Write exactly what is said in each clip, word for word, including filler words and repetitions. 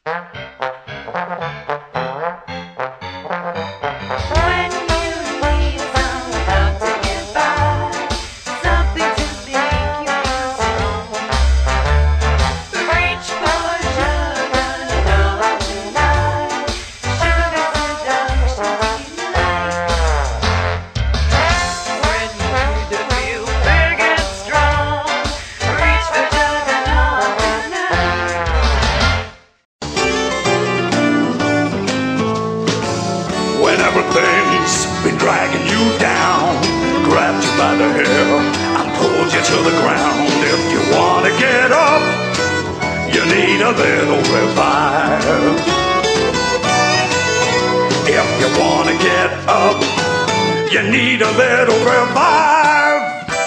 Everything's been dragging you down, grabbed you by the hair and pulled you to the ground. If you want to get up, you need a little revive. If you want to get up, you need a little revive.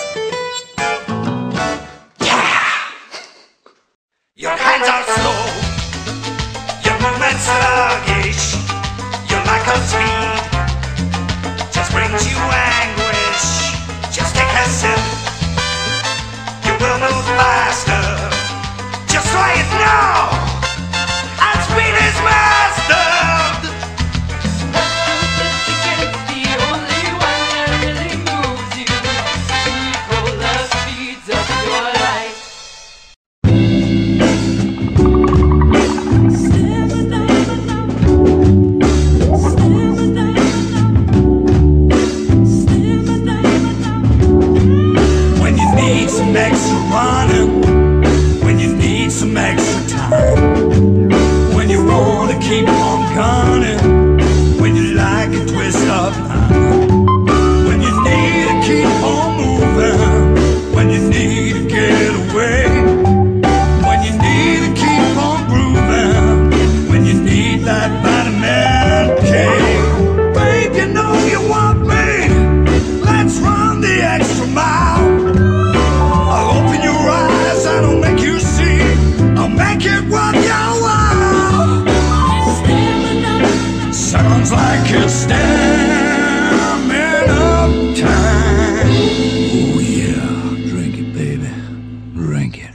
Yeah! Your hands are slow, your movements sluggish, your lack of speed brings you anguish. Just take a sip, you will move faster. Just try it now, and speed is mastered. It's the only one that really moves you. Equal the speeds of your life. Some extra running, when you need some extra time, when you want to keep on gunning, when you like a twist of line, when you need to keep on moving, when you need to get away, when you need to keep on grooving, when you need that vitamin K. Babe, you know you want me, let's run the extra mile. Make it worth your while. Sounds like it's stamming up time. Oh yeah, drink it, baby, drink it.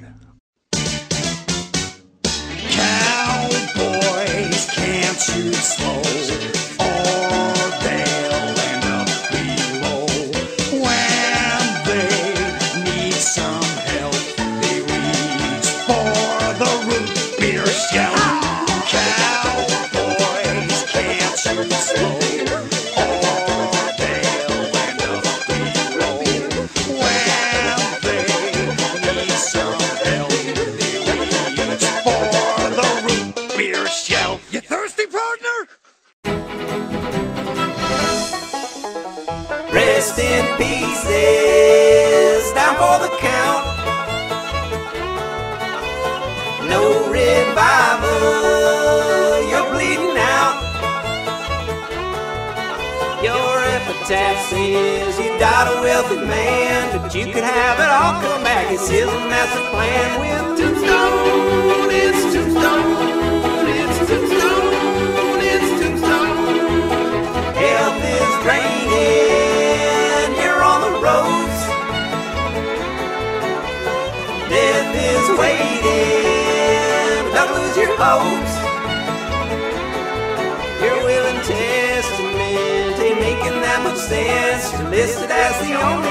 Cowboys can't shoot slow, or they'll end up below. When they need some help, they reach for the root beer shell. Cowboys can't shoot slow, or they'll end up below. When they need some help, they reach for the root beer shell. You thirsty, partner? Rest in pieces, down for the count. No revival, you're bleeding out. Your epitaph says you died a wealthy man, but you could have it all come back. It's his master plan. With tombstone, it's tombstone, it's tombstone, it's tombstone. Health is draining, you're on the ropes. Death is waiting, don't lose your hopes. Your will and testament ain't making that much sense. You're listed as the only